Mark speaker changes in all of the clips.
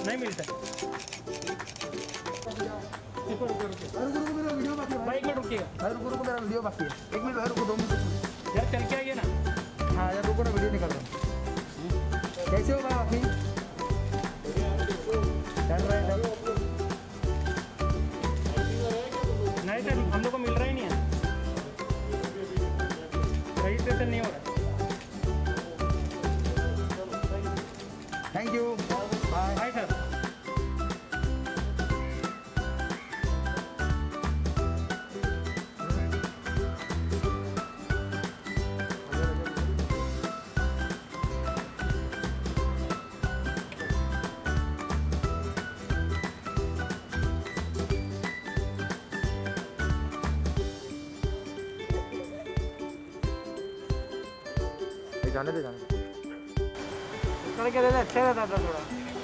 Speaker 1: नहीं मिलता। भाई एक मिनट रुकिएगा।
Speaker 2: रुको मेरा वीडियो बाकी है। 1 मिनट रुको, 2 मिनट
Speaker 1: यार चल के आइए ना।
Speaker 2: हाँ यार रुको ना, वीडियो निकाल रहा हूँ। कैसे हो बाकी? चल रहा है
Speaker 1: नहीं सर, हम लोग को मिल रहा ही नहीं है, रजिस्ट्रेशन नहीं हो रहा।
Speaker 2: Thank you, bye
Speaker 1: bye sir.
Speaker 2: जाने दे
Speaker 1: क्या रहता, अच्छा रहता था थोड़ा।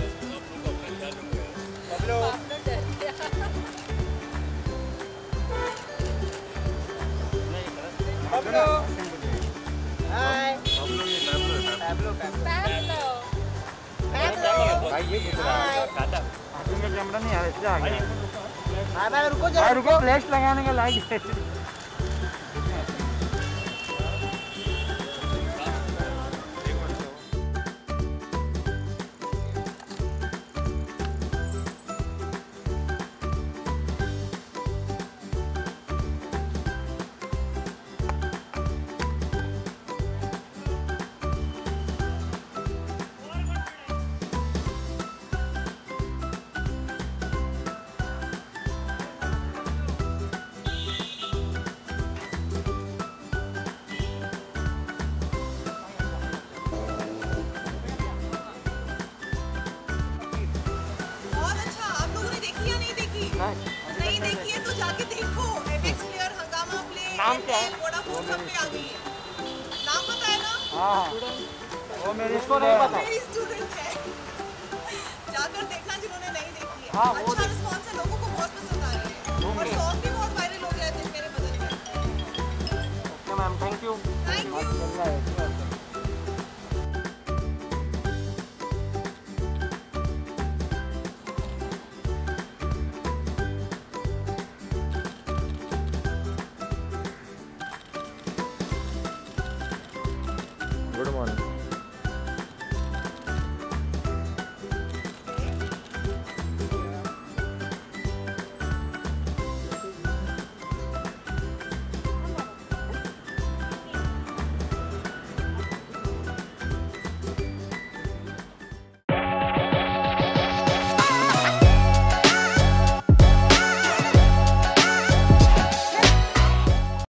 Speaker 1: कैमरा नहीं आ रहा, रुको फ्लैश लगाने का लाइट।
Speaker 3: नहीं देखी है तो जाके देखो। एपेक्स प्लेयर, हंगामा प्ले,
Speaker 1: नाम क्या है?
Speaker 3: वोडाफोन सब पे आ गई है। नाम पता है ना?
Speaker 1: हाँ वो मेरे को नहीं पता।
Speaker 3: मेरी स्टूडेंट है, जाकर देखना जिन्होंने नहीं देखी है।
Speaker 1: हाँ,
Speaker 3: अच्छा रिस्पॉन्स है, लोगों को बहुत पसंद आ रही है और सॉन्ग भी बहुत वायरल हो गया है मेरे बदल में।
Speaker 1: Okay ma'am, thank you.